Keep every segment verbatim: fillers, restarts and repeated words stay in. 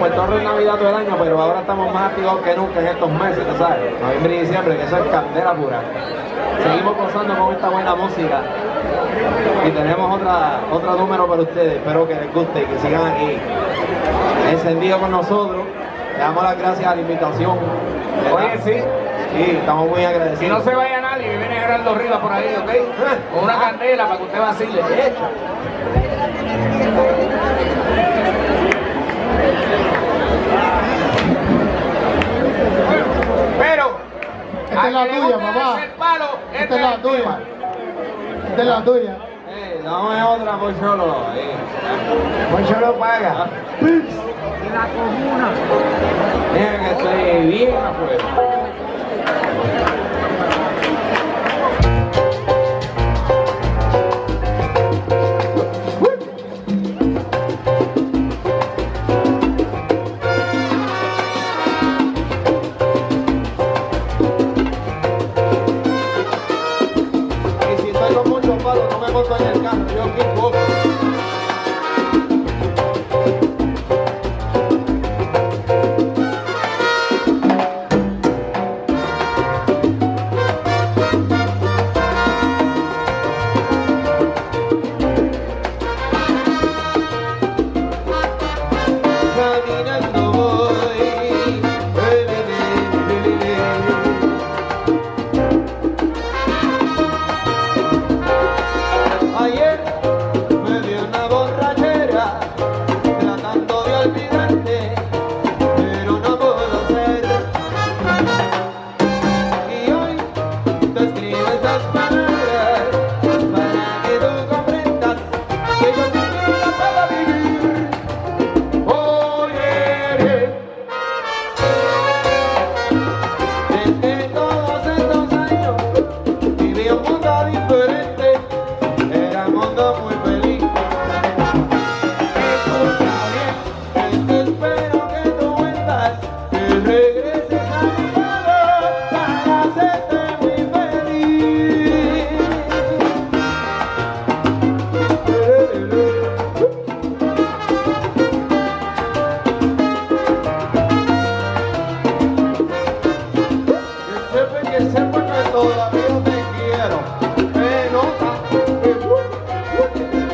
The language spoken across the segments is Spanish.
Puerto Rico es Navidad todo el año, pero ahora estamos más activos que nunca en estos meses, ¿tú sabes? Noviembre y diciembre, que eso es candela pura. Seguimos gozando con esta buena música y tenemos otra, otro número para ustedes. Espero que les guste y que sigan aquí encendidos con nosotros. Le damos las gracias a la invitación. Oye, sí. Sí, estamos muy agradecidos. Si no se vaya nadie, que viene Gerardo Rivas por ahí, ¿ok? Con una candela para que usted vacile. Hecha. Pero, esta es la tuya, papá. Palo, Esta es la tuya. Esta es la tuya. Eh, dame otra por solo. Eh. Pues yo lo paga. La comuna. Mira que estoy bien afuera. En el carro, yo aquí poco. Caminando voy. Ayer me dio una borrachera tratando de olvidarte, pero no puedo ser. Y hoy te escribo estas palabras para que tú comprendas que yo sin ti no puedo vivir. Oye, desde todos estos años viví un mundo diferente. Era un mundo muy feliz. Escucha bien, es que espero que tú vuelvas, que regreses a mi lado para hacerte muy feliz. Que sepa, que sepa que todavía te quiero. Me nota.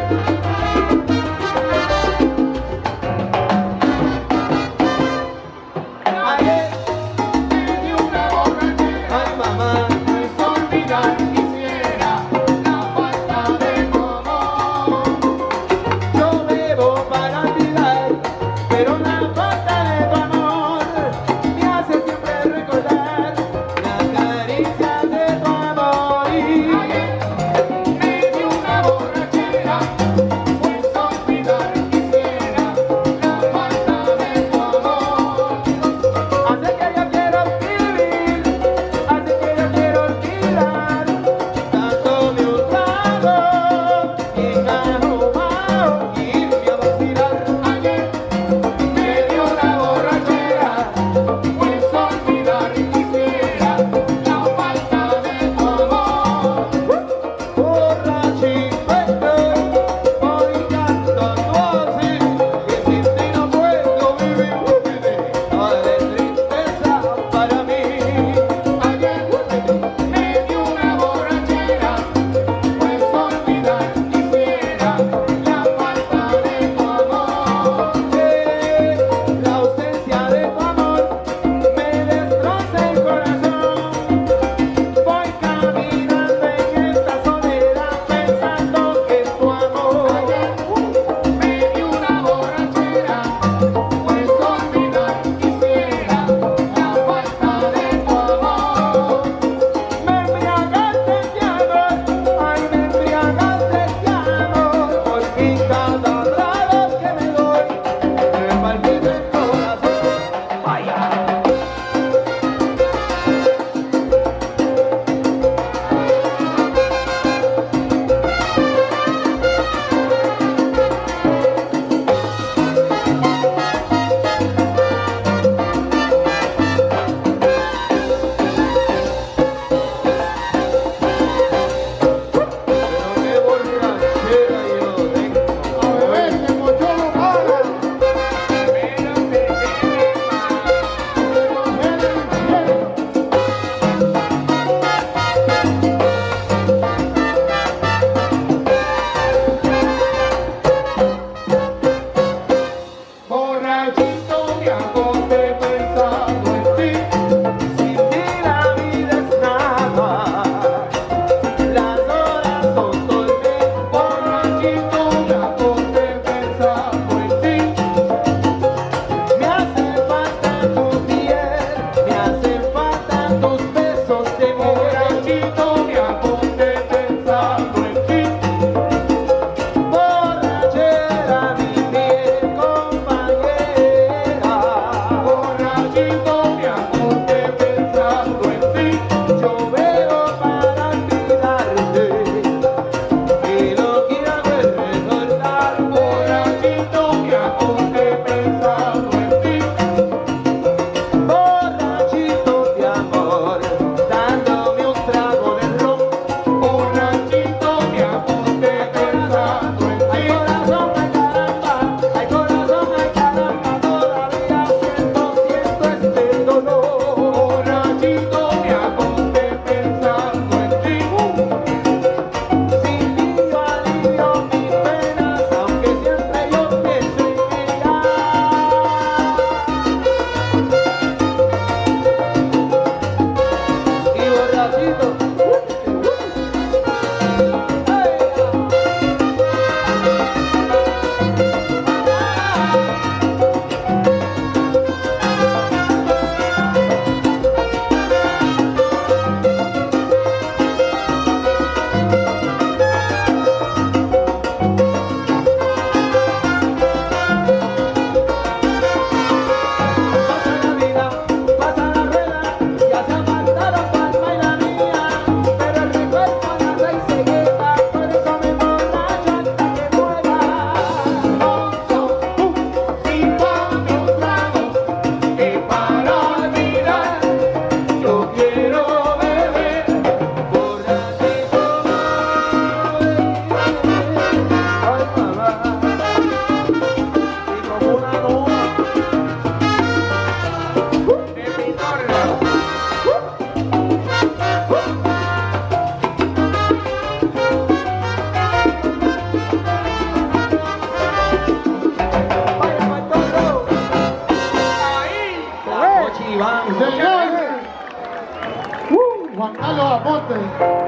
Espérate.